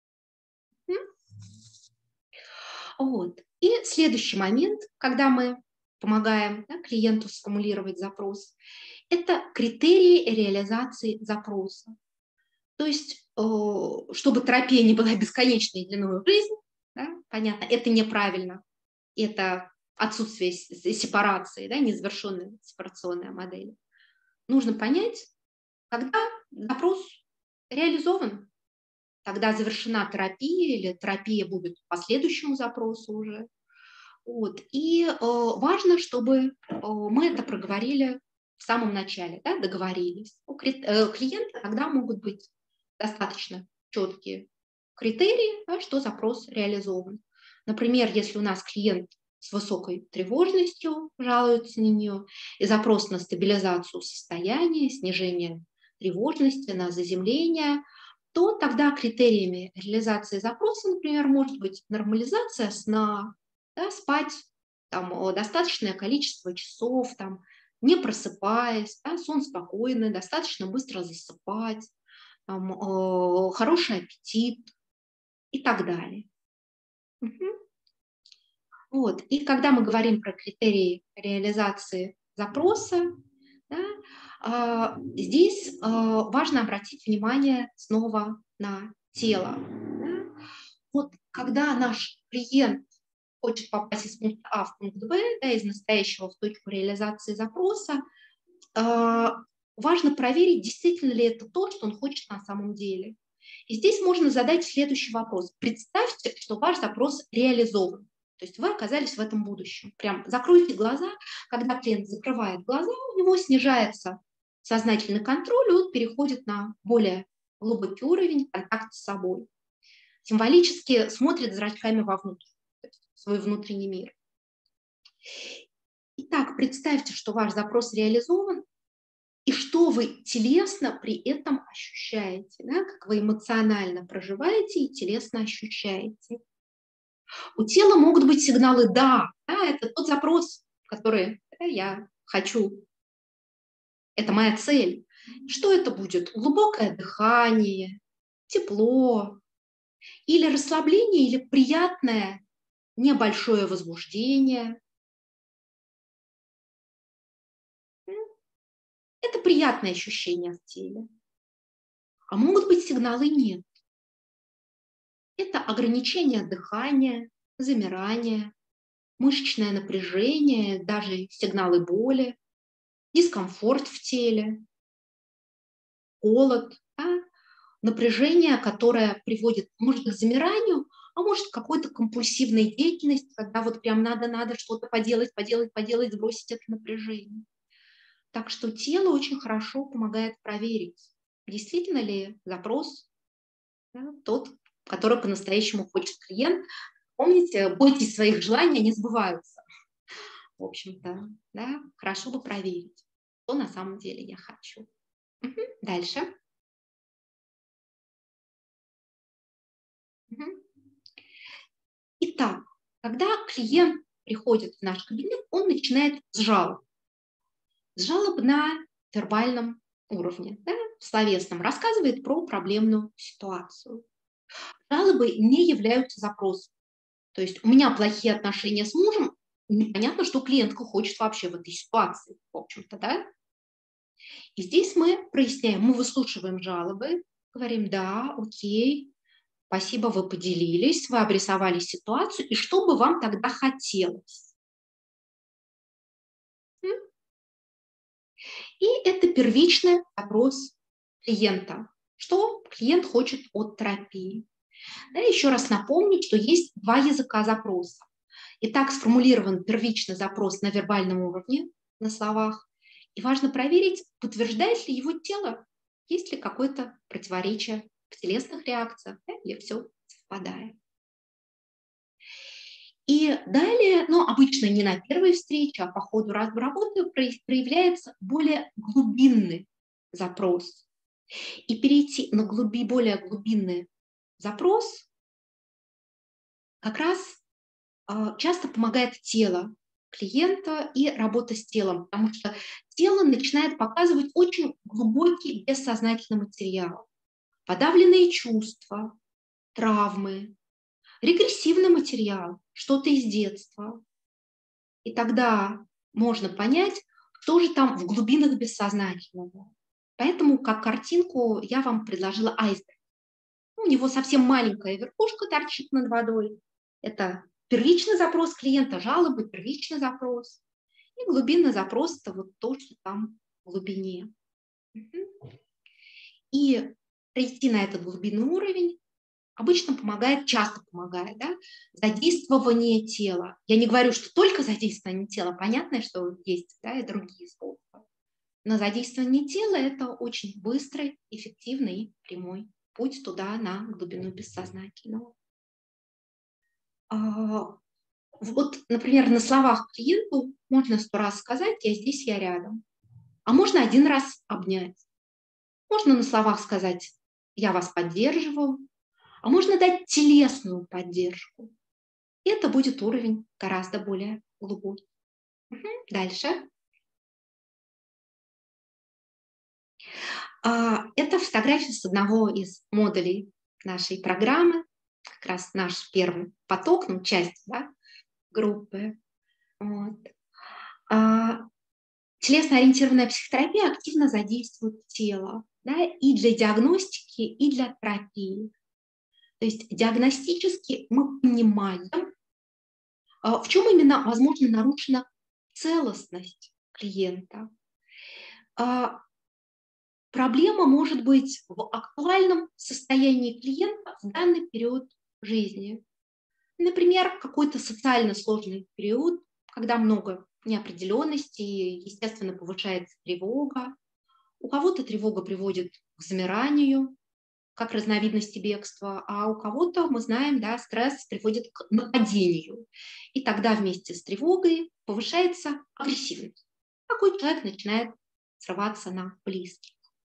Вот. И следующий момент, когда мы помогаем да, клиенту сформулировать запрос, это критерии реализации запроса. То есть, чтобы терапия не была бесконечной длиной в жизнь, да, понятно, это неправильно, это отсутствие сепарации, да, незавершенная сепарационная модель. Нужно понять, когда запрос реализован, тогда завершена терапия или терапия будет по следующему запросу уже. Вот. И э, важно, чтобы э, мы это проговорили в самом начале, да, договорились. У клиента тогда могут быть достаточно четкие критерии, да, что запрос реализован. Например, если у нас клиент с высокой тревожностью жалуется на нее, и запрос на стабилизацию состояния, снижение тревожности, на заземление, то тогда критериями реализации запроса, например, может быть нормализация сна, да, спать там, достаточное количество часов, там, не просыпаясь, да, сон спокойный, достаточно быстро засыпать, там, э, хороший аппетит и так далее. Угу. Вот. И когда мы говорим про критерии реализации запроса, да, э, здесь э, важно обратить внимание снова на тело. Да. Вот когда наш клиент хочет попасть из пункта А в пункт Б, да, из настоящего в точку реализации запроса, э, важно проверить, действительно ли это то, что он хочет на самом деле. И здесь можно задать следующий вопрос. Представьте, что ваш запрос реализован. То есть вы оказались в этом будущем. Прям закройте глаза. Когда клиент закрывает глаза, у него снижается сознательный контроль, и он переходит на более глубокий уровень контакта с собой. Символически смотрит зрачками вовнутрь, в свой внутренний мир. Итак, представьте, что ваш запрос реализован, и что вы телесно при этом ощущаете, да, как вы эмоционально проживаете и телесно ощущаете. У тела могут быть сигналы «да», да, это тот запрос, который да, я хочу, это моя цель. Что это будет? Глубокое дыхание, тепло, или расслабление, или приятное небольшое возбуждение. Это приятное ощущение в теле. А могут быть сигналы «нет». Это ограничение дыхания, замирание, мышечное напряжение, даже сигналы боли, дискомфорт в теле, холод, да, напряжение, которое приводит, может, к замиранию, а может, к какой-то компульсивной деятельности, когда вот прям надо-надо что-то поделать, поделать, поделать, сбросить это напряжение. Так что тело очень хорошо помогает проверить, действительно ли запрос да, тот, который по-настоящему хочет клиент. Помните, бойтесь своих желаний, они сбываются. В общем-то, да, хорошо бы проверить, что на самом деле я хочу. Угу. Дальше. Угу. Итак, когда клиент приходит в наш кабинет, он начинает с жалоб. С жалоб на вербальном уровне, да, в словесном, рассказывает про проблемную ситуацию. Жалобы не являются запросом. То есть у меня плохие отношения с мужем, непонятно, что клиентка хочет вообще в этой ситуации, в общем-то, да. И здесь мы проясняем, мы выслушиваем жалобы, говорим, да, окей, спасибо, вы поделились, вы обрисовали ситуацию, и что бы вам тогда хотелось? И это первичный запрос клиента. Что клиент хочет от терапии? Да, еще раз напомню, что есть два языка запроса. Итак, сформулирован первичный запрос на вербальном уровне, на словах. И важно проверить, подтверждает ли его тело, есть ли какое-то противоречие в телесных реакциях, да, или все совпадает. И далее, ну, обычно не на первой встрече, а по ходу работы проявляется более глубинный запрос. И перейти на глуби, более глубинный запрос как раз э, часто помогает тело клиента и работа с телом, потому что тело начинает показывать очень глубокий бессознательный материал. Подавленные чувства, травмы, регрессивный материал, что-то из детства. И тогда можно понять, что же там в глубинах бессознательного. Поэтому как картинку я вам предложила айсберг. У него совсем маленькая верхушка торчит над водой. Это первичный запрос клиента, жалобы, первичный запрос. И глубинный запрос – это вот то, что там в глубине. И прийти на этот глубинный уровень обычно помогает, часто помогает, да, задействование тела. Я не говорю, что только задействование тела, понятно, что есть да, и другие способы. Но задействование тела – это очень быстрый, эффективный и прямой путь туда, на глубину бессознательного. А, вот, например, на словах клиенту можно сто раз сказать «я здесь, я рядом». А можно один раз обнять. Можно на словах сказать «я вас поддерживаю». А можно дать телесную поддержку. И это будет уровень гораздо более глубокий. Угу. Дальше. А, это фотография с одного из модулей нашей программы. Как раз наш первый поток, ну, часть да, группы. Вот. А, телесно-ориентированная психотерапия активно задействует тело да, и для диагностики, и для терапии. То есть диагностически мы понимаем, в чем именно, возможно, нарушена целостность клиента. Проблема может быть в актуальном состоянии клиента в данный период жизни. Например, какой-то социально сложный период, когда много неопределенности, естественно, повышается тревога. У кого-то тревога приводит к замиранию, как разновидности бегства, а у кого-то, мы знаем, да, стресс приводит к нападению. И тогда вместе с тревогой повышается агрессивность. Такой человек начинает срываться на близких.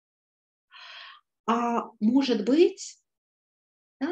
А может быть, да,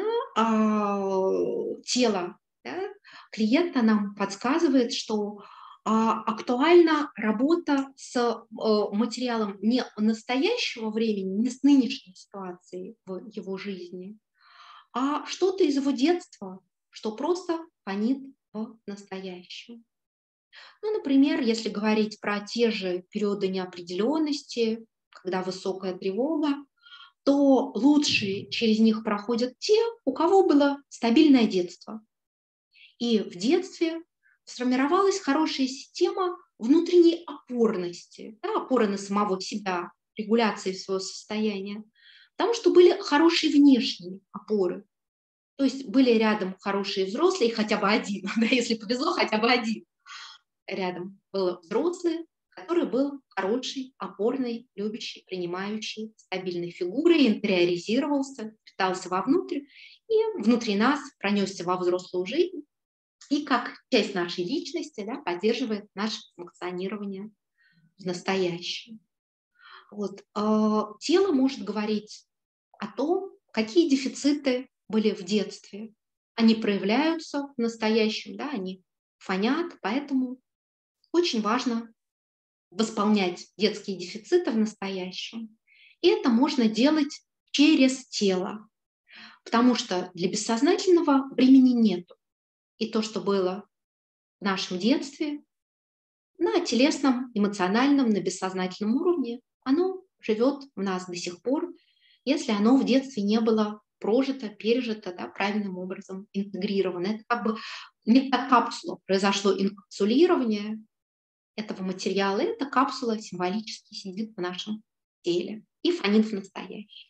а, тело, да, клиента нам подсказывает, что а, актуальна работа с а, материалом не настоящего времени, не с нынешней ситуацией в его жизни, а что-то из его детства, что просто фонит в настоящем. Ну, например, если говорить про те же периоды неопределенности, когда высокая тревога, то лучше через них проходят те, у кого было стабильное детство. И в детстве сформировалась хорошая система внутренней опорности, да, опоры на самого себя, регуляции своего состояния, потому что были хорошие внешние опоры. То есть были рядом хорошие взрослые, хотя бы один, да, если повезло, хотя бы один. Рядом был взрослый, который был хорошей, опорной, любящей, принимающей, стабильной фигурой, интериоризировался, питался вовнутрь и внутри нас пронесся во взрослую жизнь и как часть нашей личности, да, поддерживает наше функционирование в настоящем. Вот. Тело может говорить о том, какие дефициты были в детстве. Они проявляются в настоящем, да, они фонят, поэтому очень важно восполнять детские дефициты в настоящем. И это можно делать через тело, потому что для бессознательного времени нет. И то, что было в нашем детстве, на телесном, эмоциональном, на бессознательном уровне, оно живет в нас до сих пор, если оно в детстве не было прожито, пережито, да, правильным образом интегрировано. Это как бы метакапсула, произошло инкапсулирование этого материала, и эта капсула символически сидит в нашем теле и фонит в настоящем.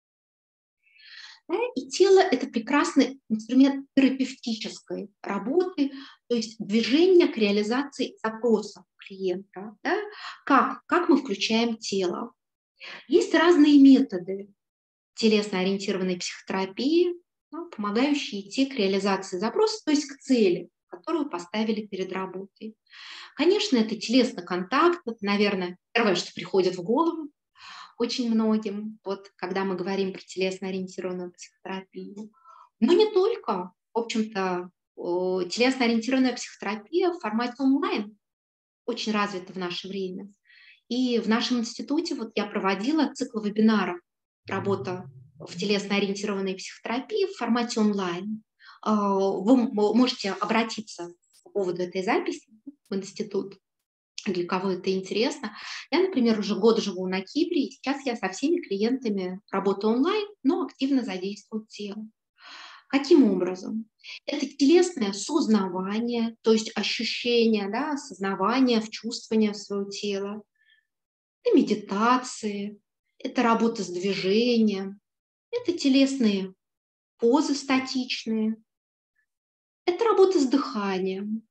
Да, и тело – это прекрасный инструмент терапевтической работы, то есть движение к реализации запроса клиента. Да? Как? Как мы включаем тело? Есть разные методы телесно-ориентированной психотерапии, да, помогающие идти к реализации запроса, то есть к цели, которую поставили перед работой. Конечно, это телесный контакт, это, наверное, первое, что приходит в голову очень многим, вот, когда мы говорим про телесно-ориентированную психотерапию. Но не только. В общем-то, телесно-ориентированная психотерапия в формате онлайн очень развита в наше время. И в нашем институте вот я проводила цикл вебинаров «Работа в телесно-ориентированной психотерапии» в формате онлайн. Вы можете обратиться по поводу этой записи в институт, для кого это интересно. Я, например, уже год живу на Кипре, и сейчас я со всеми клиентами работаю онлайн, но активно задействую тело. Каким образом? Это телесное сознавание, то есть ощущение, да, осознавание, вчувствование своего тела. Это медитации, это работа с движением, это телесные позы статичные, это работа с дыханием.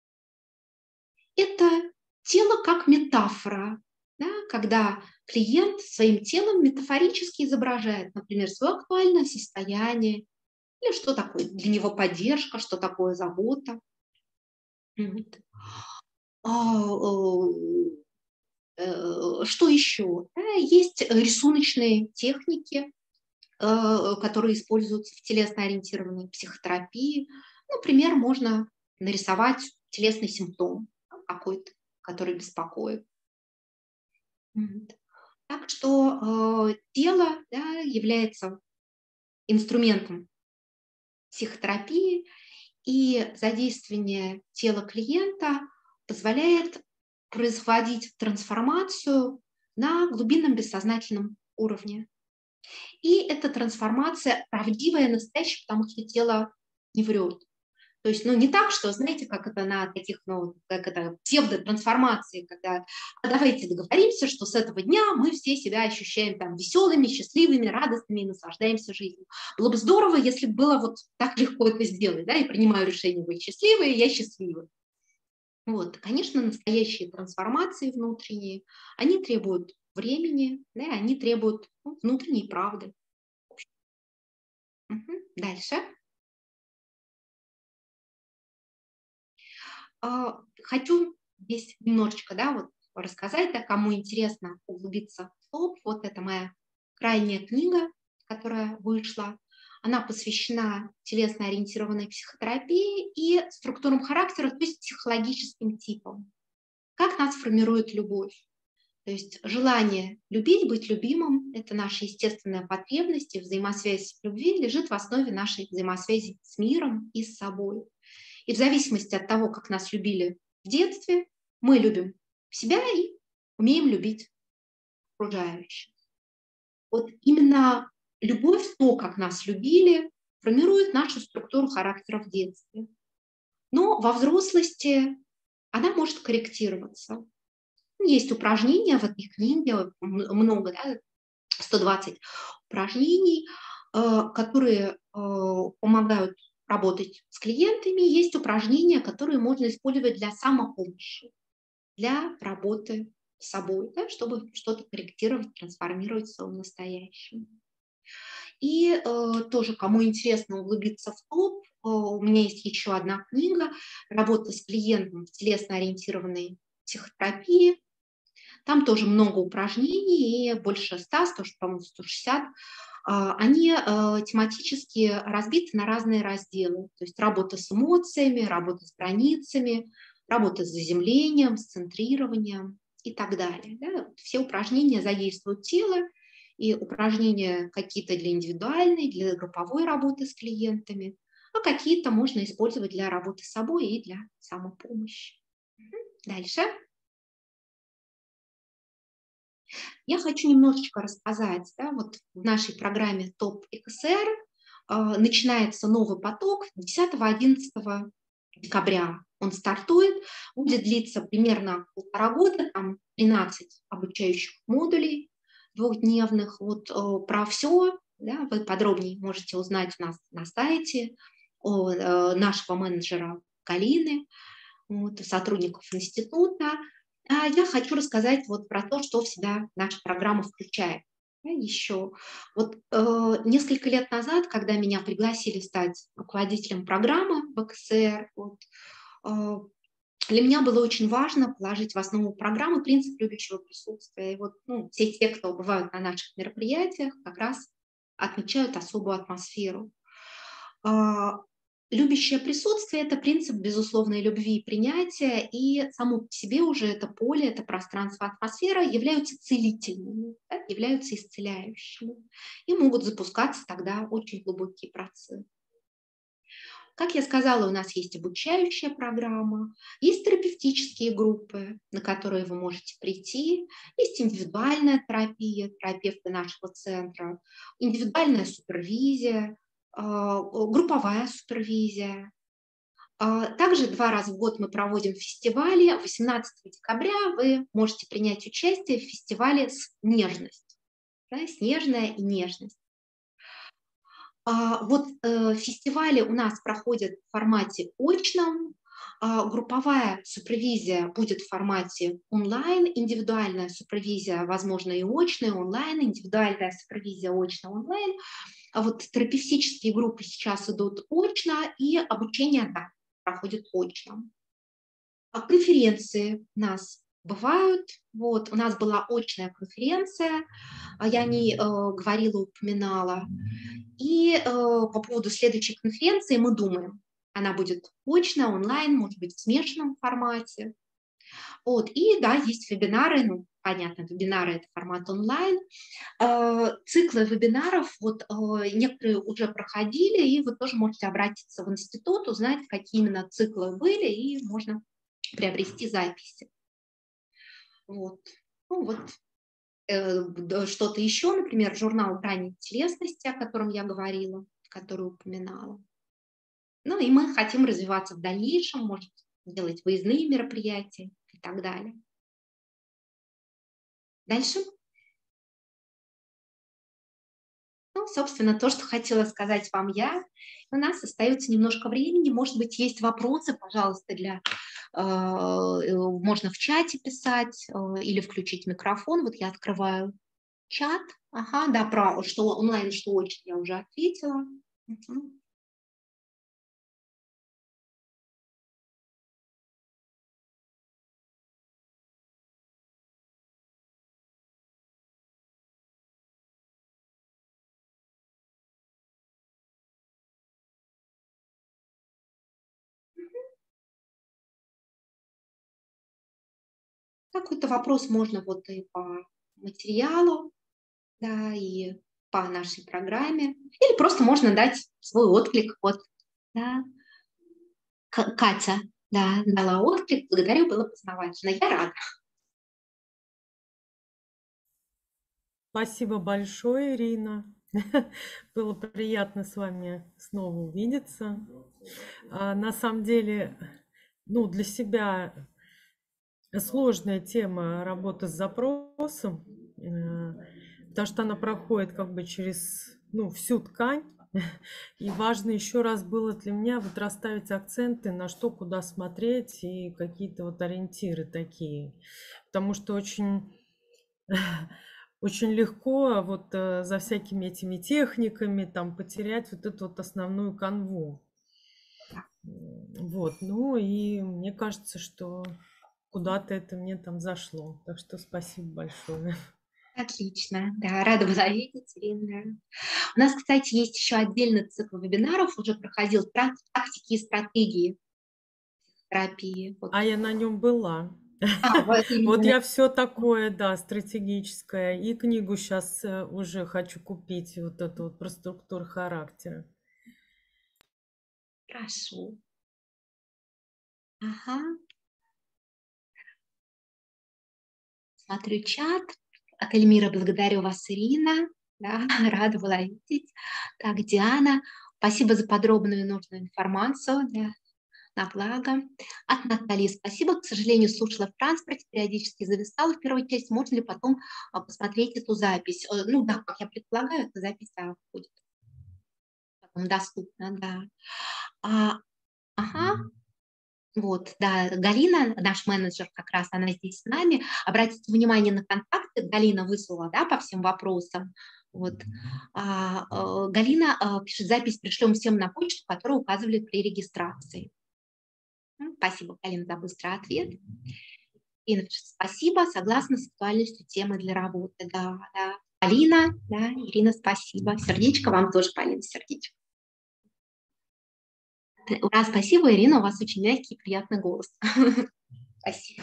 Это тело как метафора, да, когда клиент своим телом метафорически изображает, например, свое актуальное состояние, или что такое для него поддержка, что такое забота. Вот. Что еще? Да, есть рисуночные техники, которые используются в телесно-ориентированной психотерапии. Например, можно нарисовать телесный симптом какой-то, который беспокоит. Так что э, тело, да, является инструментом психотерапии, и задействование тела клиента позволяет производить трансформацию на глубинном бессознательном уровне. И эта трансформация правдивая, настоящая, потому что тело не врет. То есть, ну, не так, что, знаете, как это на таких, ну, как это, псевдотрансформации, когда а давайте договоримся, что с этого дня мы все себя ощущаем там веселыми, счастливыми, радостными и наслаждаемся жизнью. Было бы здорово, если бы было вот так легко это сделать, да, и принимаю решение быть счастливой, и я счастлива. Вот, конечно, настоящие трансформации внутренние, они требуют времени, да, они требуют, ну, внутренней правды. Угу. Дальше. Хочу здесь немножечко, да, вот рассказать, да, кому интересно углубиться в топ. Вот это моя крайняя книга, которая вышла. Она посвящена телесно-ориентированной психотерапии и структурам характера, то есть психологическим типам. Как нас формирует любовь? То есть желание любить, быть любимым — это наша естественная потребность, и взаимосвязь любви лежит в основе нашей взаимосвязи с миром и с собой. И в зависимости от того, как нас любили в детстве, мы любим себя и умеем любить окружающих. Вот именно любовь, то, как нас любили, формирует нашу структуру характера в детстве. Но во взрослости она может корректироваться. Есть упражнения в этой книге, много, да, сто двадцать упражнений, э, которые э, помогают работать с клиентами. Есть упражнения, которые можно использовать для самопомощи, для работы с собой, да, чтобы что-то корректировать, трансформировать в своем настоящем. И э, тоже, кому интересно углубиться в топ, э, у меня есть еще одна книга «Работа с клиентом в телесно-ориентированной психотерапии». Там тоже много упражнений, и больше ста, сто, по-моему, сто шестьдесят. Они э, тематически разбиты на разные разделы. То есть работа с эмоциями, работа с границами, работа с заземлением, с центрированием и так далее. Да? Все упражнения задействуют тело, и упражнения какие-то для индивидуальной, для групповой работы с клиентами, а какие-то можно использовать для работы с собой и для самопомощи. Дальше. Я хочу немножечко рассказать, да, вот в нашей программе топ-ЭКСР э, начинается новый поток десятого-одиннадцатого декабря. Он стартует, будет длиться примерно полтора года, там тринадцать обучающих модулей двухдневных. Вот э, про все, да, вы подробнее можете узнать у нас на сайте у э, нашего менеджера Галины, вот, сотрудников института. А я хочу рассказать вот про то, что в себя наша программа включает. Да, еще. Вот э, несколько лет назад, когда меня пригласили стать руководителем программы в ЭКСР, вот, э, для меня было очень важно положить в основу программы принцип любящего присутствия. И вот ну, все те, кто бывают на наших мероприятиях, как раз отмечают особую атмосферу. А, Любящее присутствие — это принцип безусловной любви и принятия, и само по себе уже это поле, это пространство, атмосфера являются целительными, да, являются исцеляющими, и могут запускаться тогда очень глубокие процессы. Как я сказала, у нас есть обучающая программа, есть терапевтические группы, на которые вы можете прийти, есть индивидуальная терапия, терапевты нашего центра, индивидуальная супервизия, а, групповая супервизия. А, Также два раза в год мы проводим фестивали. восемнадцатого декабря вы можете принять участие в фестивале с нежностью. Да, снежная и нежность. А, Вот э, фестивали у нас проходят в формате очном, а, групповая супервизия будет в формате онлайн, индивидуальная супервизия, возможно, и очная, онлайн, индивидуальная супервизия, очно, онлайн. А вот терапевтические группы сейчас идут очно, и обучение, да, проходит очно. А конференции у нас бывают. Вот, у нас была очная конференция, а я о ней э, говорила, упоминала. И э, по поводу следующей конференции мы думаем. Она будет очно, онлайн, может быть, в смешанном формате. Вот. И да, есть вебинары, ну, понятно, вебинары — это формат онлайн. Э, циклы вебинаров, вот э, некоторые уже проходили, и вы тоже можете обратиться в институт, узнать, какие именно циклы были, и можно приобрести записи. Вот. Ну, вот э, что-то еще, например, журнал «Грани телесности», о котором я говорила, который упоминала. Ну и мы хотим развиваться в дальнейшем, может делать выездные мероприятия и так далее. Дальше. Ну, собственно, то, что хотела сказать вам я. У нас остается немножко времени. Может быть, есть вопросы, пожалуйста, для э, можно в чате писать э, или включить микрофон. Вот я открываю чат. Ага, да, про что онлайн, что очно я уже ответила. Угу. Какой-то вопрос можно вот и по материалу, да, и по нашей программе. Или просто можно дать свой отклик. Вот, да. К- Катя, да, дала отклик. Благодарю, было познавательно. Я рада. Спасибо большое, Ирина. Было приятно с вами снова увидеться. А, на самом деле, ну, для себя сложная тема работы с запросом, э, потому что она проходит как бы через, ну, всю ткань. И важно еще раз было для меня вот расставить акценты на что, куда смотреть и какие-то вот ориентиры такие. Потому что очень очень легко вот э, за всякими этими техниками там потерять вот эту вот основную канву. М, Вот, ну и мне кажется, что куда-то это мне там зашло. Так что спасибо большое. Отлично, да, рада была видеть, Ирина. У нас, кстати, есть еще отдельный цикл вебинаров, уже проходил «Прак- практики и стратегии терапии. Вот. А я на нем была. А, вот Вот именно. я все такое, да, стратегическое. И книгу сейчас уже хочу купить, вот эту вот про структуру характера. Хорошо. Ага. Смотрю чат. От Эльмиры благодарю вас, Ирина. Да, рада была видеть. Так, Диана, спасибо за подробную и нужную информацию. Да, на благо. От Натальи спасибо. К сожалению, слушала в транспорте, периодически зависала в первой части. Можно ли потом а, посмотреть эту запись? Э, Ну да, как я предполагаю, эта запись да, будет потом доступна, да. А, ага, вот, да, Галина, наш менеджер как раз, она здесь с нами. Обратите внимание на контакты, Галина выслала, да, по всем вопросам. Вот. А, э, Галина э, пишет, запись пришлем всем на почту, которую указывали при регистрации. М, Спасибо, Галина, за быстрый ответ. Ирина пишет, спасибо, согласна с актуальностью темы для работы. Да, да. Алина, да, Ирина, спасибо. Сердечко вам тоже, Полина, сердечко. Ура, спасибо, Ирина, у вас очень мягкий и приятный голос. Спасибо.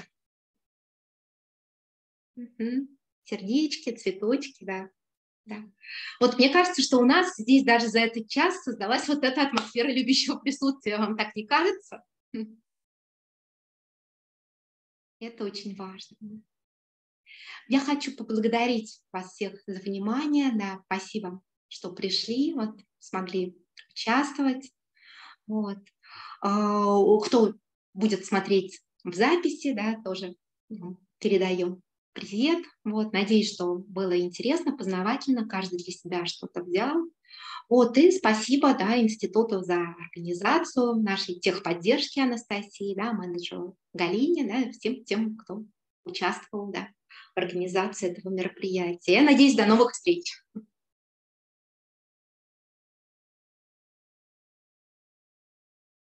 Мгм. Сердечки, цветочки, да. Да. Вот мне кажется, что у нас здесь даже за этот час создалась вот эта атмосфера любящего присутствия. Вам так не кажется? Хм. Это очень важно. Я хочу поблагодарить вас всех за внимание. Да, спасибо, что пришли, вот, смогли участвовать. Вот. А, Кто будет смотреть в записи, да, тоже ну, передаем привет. Вот. Надеюсь, что было интересно, познавательно, каждый для себя что-то взял. Вот, и спасибо, да, институту за организацию нашей техподдержки Анастасии, да, менеджеру Галине, да, всем тем, кто участвовал, да, в организации этого мероприятия. Я надеюсь, до новых встреч.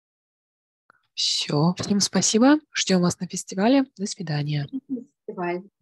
Все, всем спасибо. Ждем вас на фестивале. До свидания. Фестиваль.